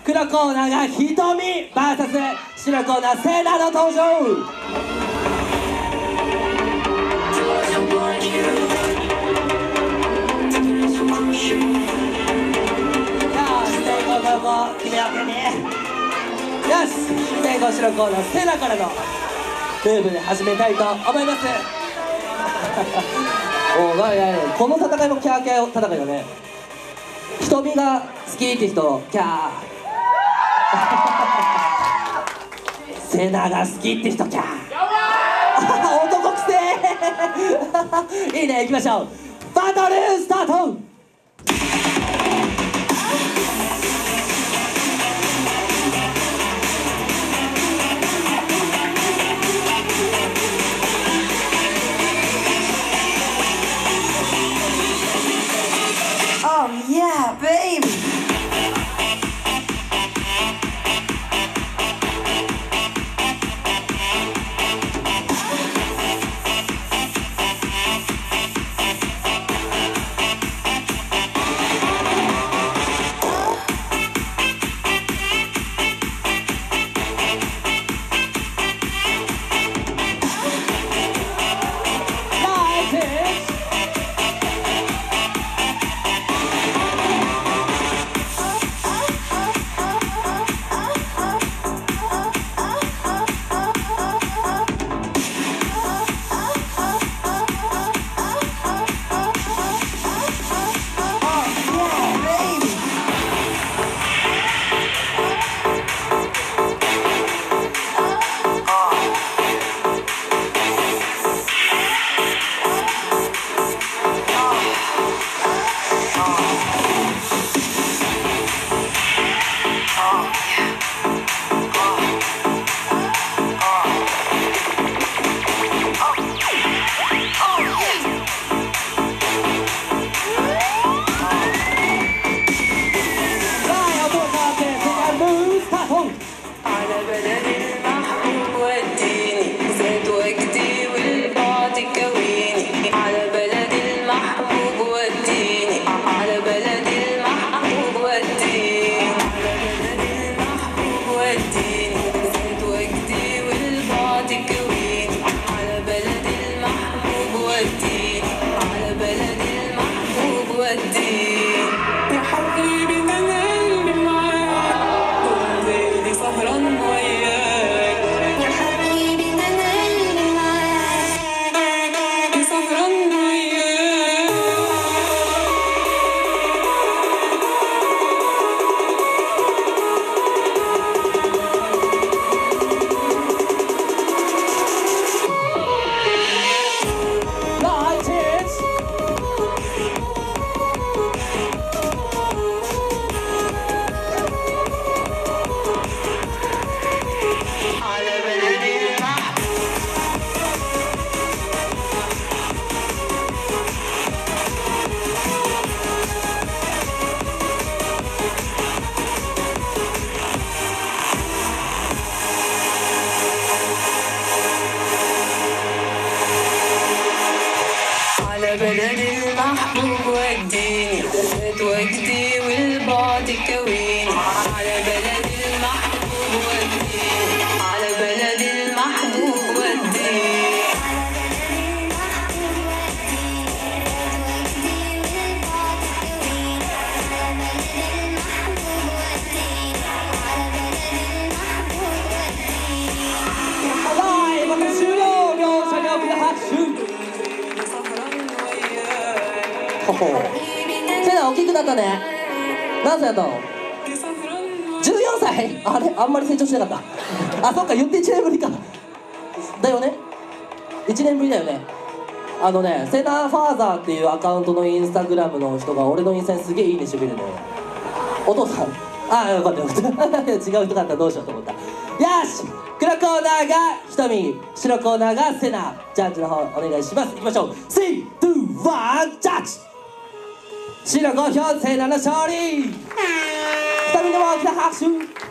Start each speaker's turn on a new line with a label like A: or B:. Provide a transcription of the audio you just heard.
A: 黒コーナーがひとみ VS 白コーナーセナの登場。決めようね。よし、先攻白コーナーセナからのムーブで始めたいと思います。おいやいや、この戦いもキャーキャー戦いだね。瞳が好きって人キャーセナが好きって人キャー男くせいいね、行きましょう。バトルスタート。
B: Oh yeah, baby!
C: بلد المحبوب وديني زاد وجدي والبعد كويني على بلد المحبوب وديني على بلد المحبوب وديني
A: セナ大きくなったね。何歳やったの？14歳？あれあんまり成長してなかった。あ、そっか、言って1年ぶりか。だよね。1年ぶりだよね。セナファーザーっていうアカウントのインスタグラムの人が俺のインスタにすげえいいねしてくれるんだよ。お父さん。あ、よかったよかった。違う人だったらどうしようと思った。よし、黒コーナーがひとみ、白コーナーがセナ。ジャッジの方お願いします。いきましょう。3、2、1、ジャッジ。白5票セナの勝利。ひとみの大きな拍手。